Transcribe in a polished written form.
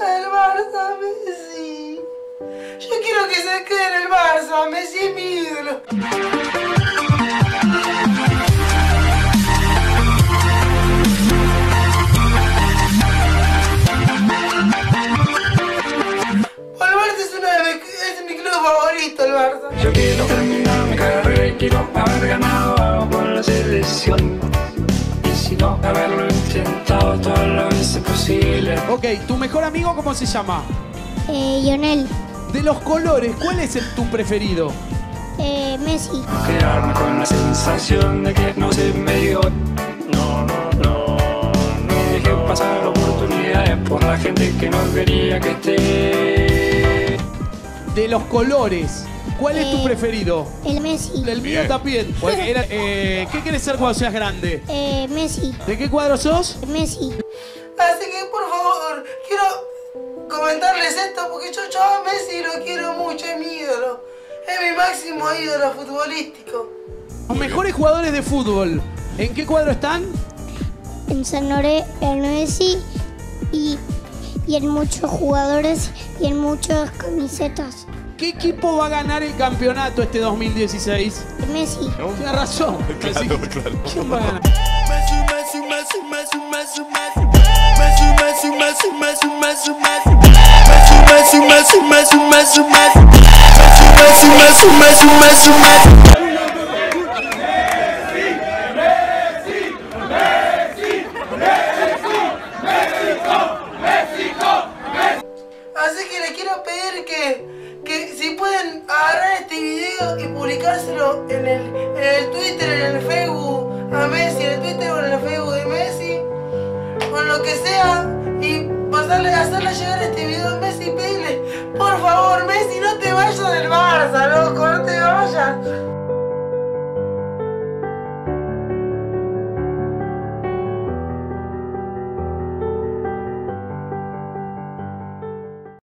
vaya del Barça, Messi. Yo quiero que se quede en el Barça, Messi es mi ídolo. Es mi club favorito, el Barça. Yo quiero terminar mi carrera y quiero haber ganado algo con la selección. Y si no, haberlo intentado todas las veces posible. Ok, ¿tu mejor amigo cómo se llama? Lionel. De los colores, ¿cuál es tu preferido? Messi. Quedarme con la sensación de que no se me dio. No dejé pasar oportunidades por la gente que no quería que esté. De los colores, ¿cuál es tu preferido? El Messi. El mío también. ¿Qué quieres ser cuando seas grande? Messi. ¿De qué cuadro sos? Messi. Así que por favor, quiero comentarles esto porque yo a Messi lo quiero mucho, es mi ídolo. Es mi máximo ídolo futbolístico. Los mejores jugadores de fútbol, ¿en qué cuadro están? En San Lorenzo, en Messi y en muchos jugadores y en muchas camisetas. ¿Qué equipo va a ganar el campeonato este 2016? Messi. Tienes razón. Claro. ¿Quién va a ganar? Así que les quiero pedir que si pueden agarrar este video y publicárselo en el Twitter, en el Facebook a Messi, en el Twitter o en el Facebook de Messi, con lo que sea, y hacerle llegar este video